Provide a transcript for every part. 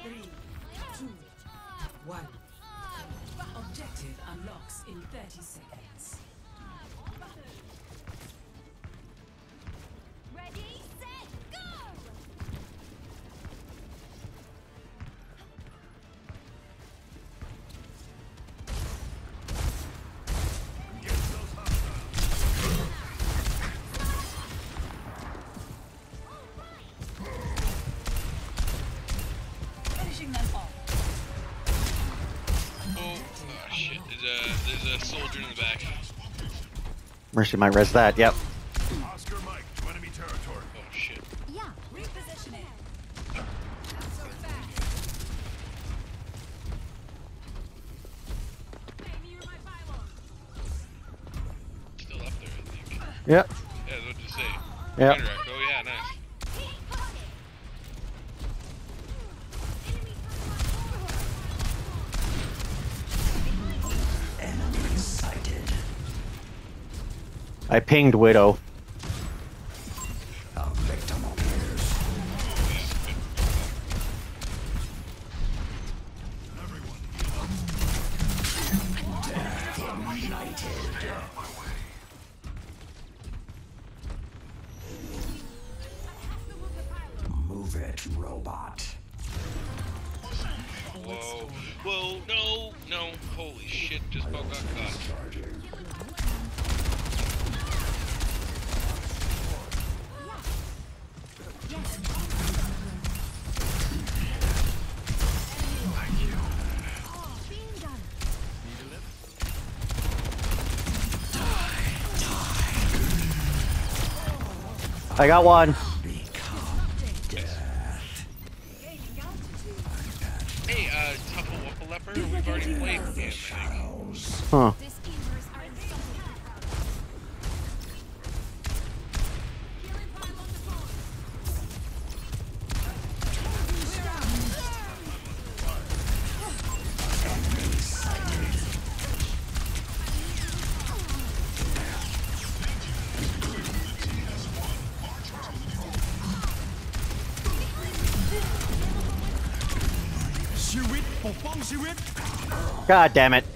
3, 2, 1. Objective unlocks in 30 seconds. Ready, set, go! Finishing them off. Oh shit, there's a soldier in the back. Mercy might res that, yep. Oscar Mike to enemy territory. Oh shit. Yeah. Repositioning. Not so fast. Hey, me or my pylon. Still up there, I think. Yep. Yeah, that's what to say. Yep. Counteract. Oh yeah, nice. Enemy sighted. I pinged Widow. A victim appears. Death ignited. Move it, robot. Whoa. Whoa, no, no. Holy shit, just about got caught. Charging. Being done. I got one. Become death. Hey, Tuffle Wuffle Leper, we've already played him, I think. Shadows. Huh. This gamers are insane. Healing pylon deployed. Enemy sighted. God damn it.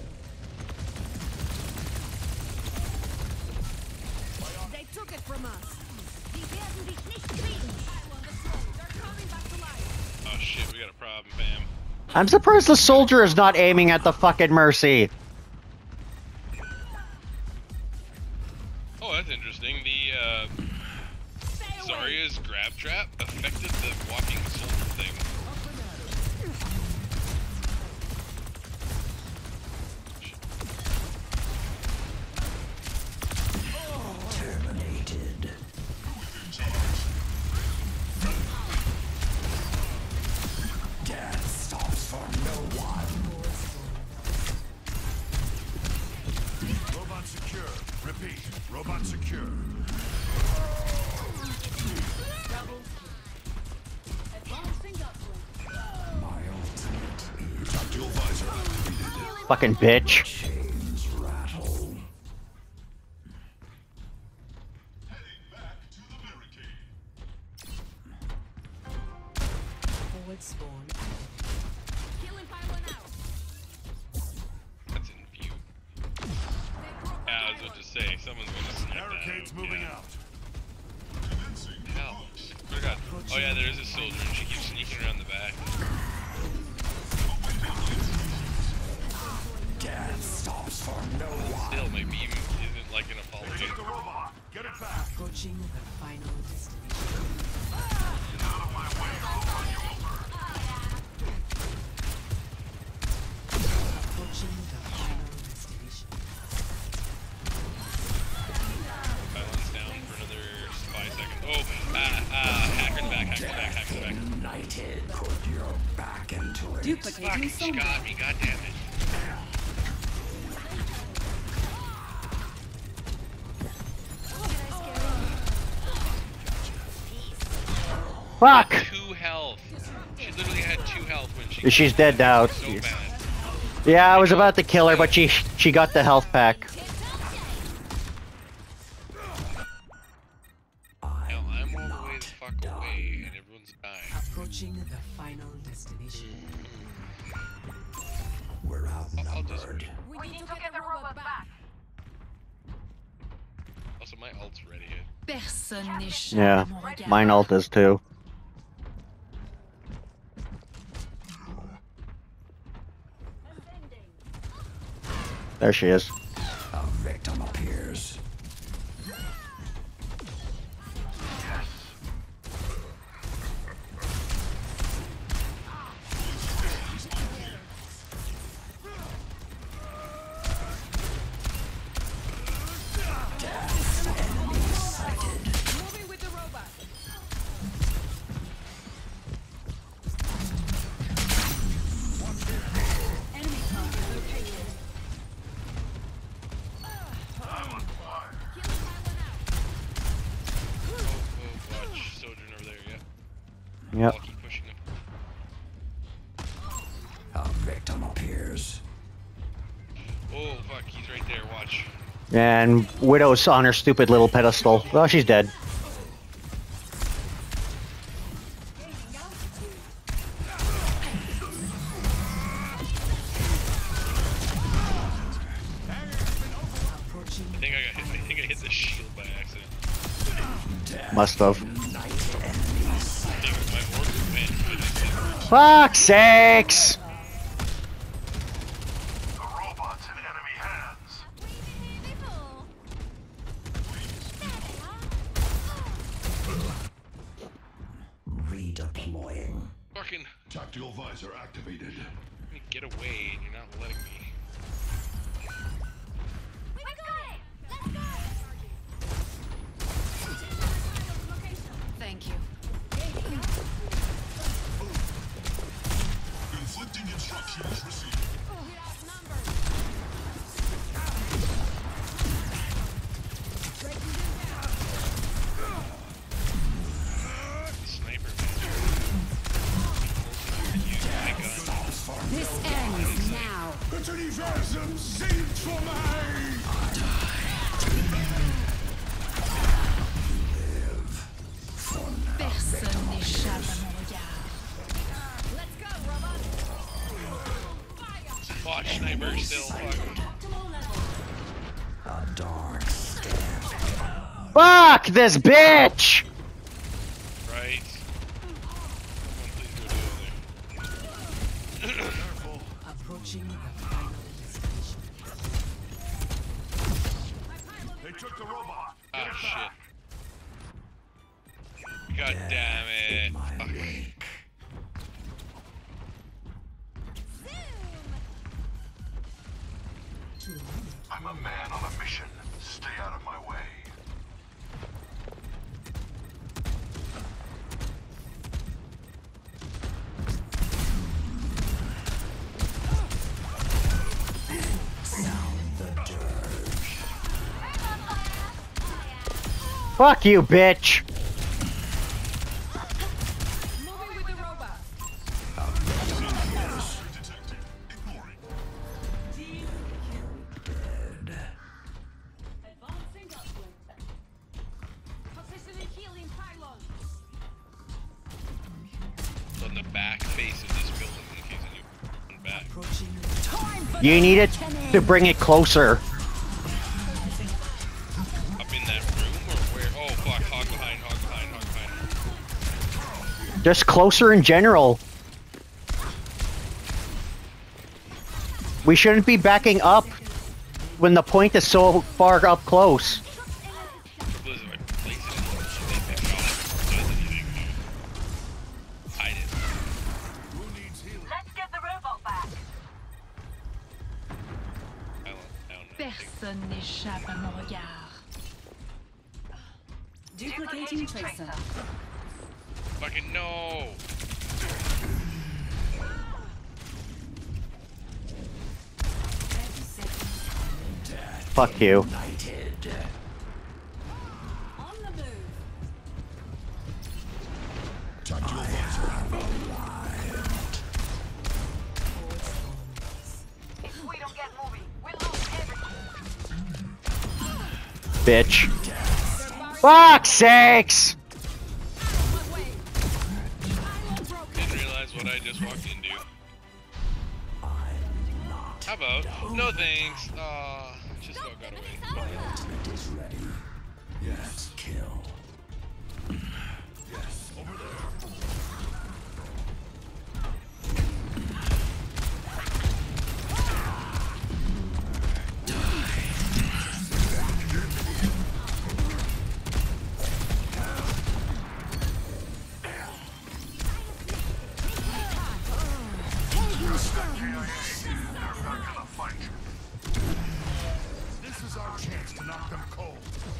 They took it from us. Die werden dich nicht kriegen. Pylon deployed. They're coming back to life. Oh shit, we got a problem, fam. I'm surprised the soldier is not aiming at the fucking Mercy. Oh, that's interesting. The, Zarya's grab trap affected the walking soldier thing. Terminated. Death stops for no one. Robot secure. Repeat. Robot secure. My ultimate is Dual visor activated. Fucking bitch. chains rattle. Forward spawn. Healing pylon out. That's in view. Yeah, I was about to say, someone's gonna snap that Barricades out. moving Yeah. out. Hell. Swear to God. Oh yeah, there is a soldier and she keeps sneaking around the back. Death stops for no one. Still, my beam isn't like an apology. Take the robot. Get it back. Approaching the final destination. Approaching the final destination. Pylon's down for another 5 seconds. Oh, hacker in the back, hacker in the back, hacker in the back. Ignited. Put your back into it. Duplicating Fuck, she sonar. got me, goddammit. Fuck! 2 health. She literally had 2 health when she. She's dead now. So bad. Yeah, I was about to kill her, but she got the health pack. Hell, I'm all the way the fuck away and everyone's dying. Approaching the final destination. We're I'll just... outnumbered. We need to get the robot back. Also, my ult's ready. Here. Personne n'échappe Yeah, à mon regard. mine ult is too. There she is. A victim appears. Moving with the robot. Enemy target located. I'm on fire. Killing Tyler now. Overwatch, Sojourn over there, yeah. Yep. I'll keep pushing him. A victim appears. Oh, fuck, he's right there, watch. And Widow's on her stupid little pedestal. Oh, she's dead. I think I hit the shield by accident. Must have. I think my orb went, but I didn't. Fuck's sakes! The robot's in enemy hands. Redeploying. Fucking, Tactical visor activated. let me get away and you're not letting me. Thank you. Inflicting instructions received. Sniper, man. Use my gun. This ends now. It's an universum sealed for me! Personne n'échappe à mon regard. Let's go, robot. Watch sniper still. Fuck. A dark step. Fuck this bitch! Right. Someone please go do it there. Approaching the final destination. They took the robot. Ah, Get it shit. back. God damn it. My Fuck. wake. I'm a man on a mission. Stay out of my way. Sound the dirge. Fuck you, bitch! Moving with the robot. Detected. Ignoring. Advancing upward. Positioning healing pylons. On the back face of this building in case anyone back. Approaching Time for You need it to bring it closer. Up in that room or where? Oh fuck, hog behind, hog behind, hog behind. Just closer in general. We shouldn't be backing up when the point is so far up close. Blizzard, I place it. They pick it off. Does anything. Hide it. Who needs healing? Let's get the robot back. Down. Personne n'échappe à mon regard. Duplicating tracer. Fucking no! Fuck you. United. On the move. Tactical visor If we don't get moving, we'll lose everything. Bitch. Fuck's sakes! what I just walked into. I'm not. How about? No thanks. Just about got away. My ultimate is ready. Yes, kill. Yes, over there. They're not gonna fight. This is our chance to knock them cold.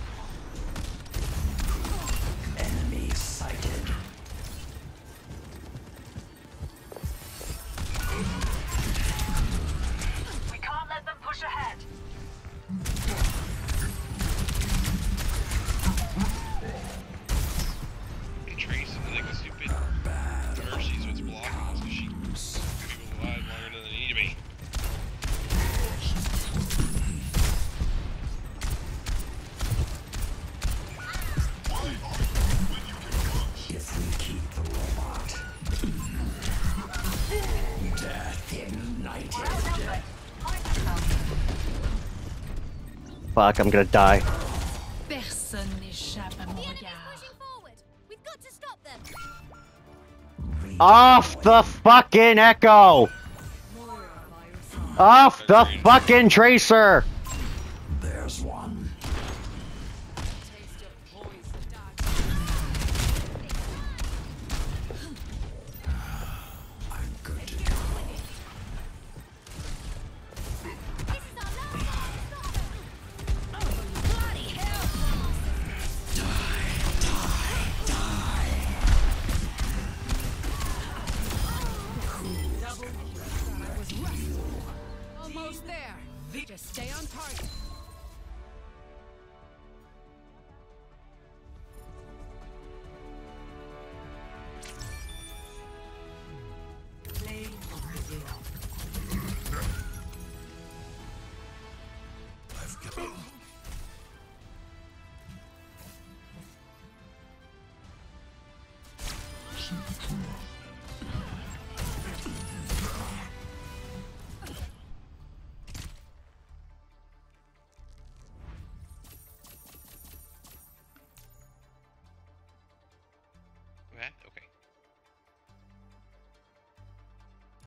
Enemy sighted. We can't let them push ahead. Trace, like the stupid Mercy's what's blocking us because she's gonna go alive longer than they need to be. If we keep the robot. Death ignited. Fuck, I'm gonna die. Personne n'échappe à mon regard. Pushing forward. We've got to stop them. Off the fucking Echo! Off the fucking Tracer! There's one. I'm good to go. This is our last chance. Bloody hell! Almost there. Just stay on target. Play of the day. I've given.